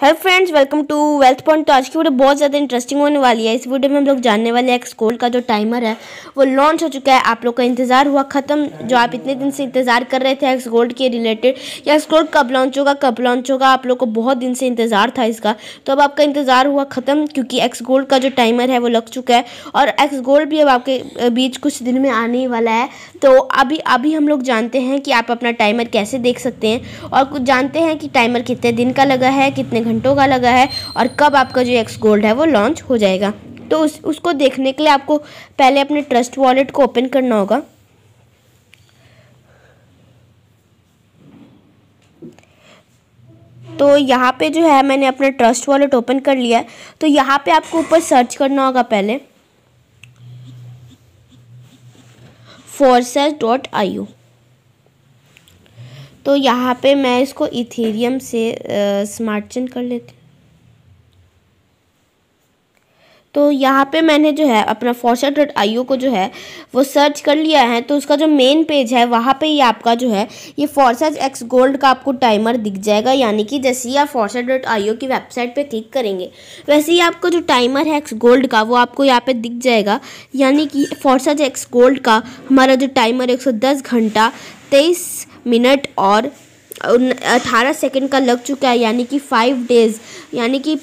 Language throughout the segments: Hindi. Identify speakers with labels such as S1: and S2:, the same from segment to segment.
S1: Hello friends, welcome to wealth point. तो आज की वीडियो बहुत ज़्यादा इंटरेस्टिंग होने वाली है। इस वीडियो में हम लोग जानने वाले हैं एक्स गोल्ड का जो टाइमर है वो लॉन्च हो चुका है। आप लोग का इंतज़ार हुआ ख़त्म, जो आप इतने दिन से इंतज़ार कर रहे थे एक्स गोल्ड के रिलेटेड, या एक्स गोल्ड कब लॉन्च होगा, आप लोग को बहुत दिन से इंतज़ार था इसका। तो अब आपका इंतज़ार हुआ ख़त्म, क्योंकि एक्स गोल्ड का जो टाइमर है वो लग चुका है और एक्स गोल्ड भी अब आपके बीच कुछ दिन में आने ही वाला है। तो अभी हम लोग जानते हैं कि आप अपना टाइमर कैसे देख सकते हैं और कुछ जानते हैं कि टाइमर कितने दिन का लगा है, कितने घंटों का लगा है और कब आपका जो एक्स गोल्ड है वो लॉन्च हो जाएगा। तो उसको देखने के लिए आपको पहले अपने ट्रस्ट वॉलेट को ओपन करना होगा। तो यहाँ पे जो है मैंने अपना ट्रस्ट वॉलेट ओपन कर लिया है। तो यहाँ पे आपको ऊपर सर्च करना होगा पहले forces.io। तो यहाँ पे मैं इसको इथेरियम से स्मार्ट चेन कर लेती हूँ। तो यहाँ पे मैंने जो है अपना forces.io को जो है वो सर्च कर लिया है। तो उसका जो मेन पेज है वहाँ पे ही आपका जो है ये forces एक्स गोल्ड का आपको टाइमर दिख जाएगा। यानी कि जैसे ही आप forces.io की वेबसाइट पे क्लिक करेंगे वैसे ही आपका जो टाइमर है एक्स गोल्ड का वो आपको यहाँ पे दिख जाएगा। यानी कि forces एक्स गोल्ड का हमारा जो टाइमर 110 घंटा 23 मिनट और 18 सेकंड का लग चुका है। यानी कि 5 डेज़, यानी कि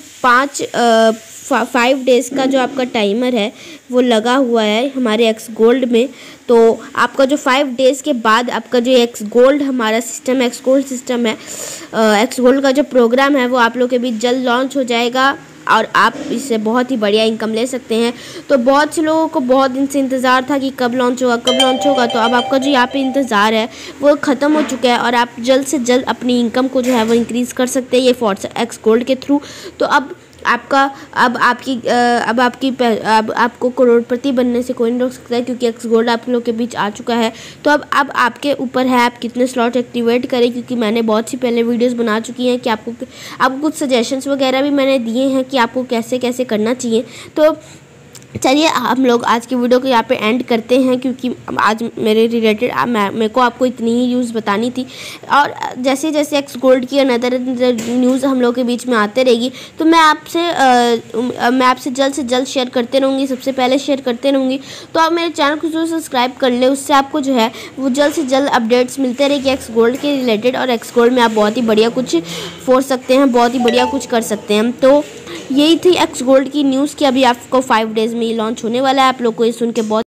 S1: 5 डेज़ का जो आपका टाइमर है वो लगा हुआ है हमारे एक्स गोल्ड में। तो आपका जो 5 डेज़ के बाद आपका जो एक्स गोल्ड हमारा सिस्टम एक्स गोल्ड सिस्टम है, एक्स गोल्ड का जो प्रोग्राम है वो आप लोग के बीच जल्द लॉन्च हो जाएगा और आप इससे बहुत ही बढ़िया इनकम ले सकते हैं। तो बहुत से लोगों को बहुत दिन से इंतज़ार था कि कब लॉन्च होगा। तो अब आपका जो यहाँ पे इंतज़ार है वो ख़त्म हो चुका है और आप जल्द से जल्द अपनी इनकम को जो है वो इंक्रीज़ कर सकते हैं ये forces एक्स गोल्ड के थ्रू। तो अब आपको करोड़पति बनने से कोई नहीं रोक सकता है, क्योंकि एक्स गोल्ड आप लोग के बीच आ चुका है। तो अब आपके ऊपर है आप कितने स्लॉट एक्टिवेट करें, क्योंकि मैंने बहुत सी पहले वीडियोस बना चुकी हैं कि आपको कुछ सजेशंस वगैरह भी मैंने दिए हैं कि आपको कैसे कैसे करना चाहिए। तो चलिए हम लोग आज की वीडियो को यहाँ पे एंड करते हैं, क्योंकि आज मेरे रिलेटेड मेरे को आपको इतनी ही न्यूज़ बतानी थी। और जैसे जैसे एक्स गोल्ड की अनदर न्यूज़ हम लोग के बीच में आते रहेगी तो मैं आपसे जल्द से जल्द शेयर करते रहूँगी, सबसे पहले शेयर करते रहूँगी। तो आप मेरे चैनल को जरूर सब्सक्राइब कर ले, उससे आपको जो है वो जल्द से जल्द अपडेट्स मिलते रहेगी एक्स गोल्ड के रिलेटेड। और एक्स गोल्ड में आप बहुत ही बढ़िया कुछ फोड़ सकते हैं, बहुत ही बढ़िया कुछ कर सकते हैं। तो यही थी एक्स गोल्ड की न्यूज़ कि अभी आपको 5 डेज़ में ही लॉन्च होने वाला है। आप लोग को ये सुन के बहुत